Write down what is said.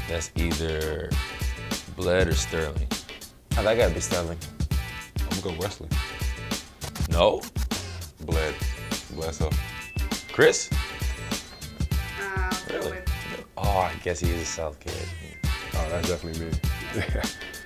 That's either Bled or Sterling. Oh, that gotta be Sterling. I'm gonna go Wesley. No? Bled. Bledsoe. Chris? I'll go Really? with Oh, I guess he is a South kid. Oh, that's definitely me.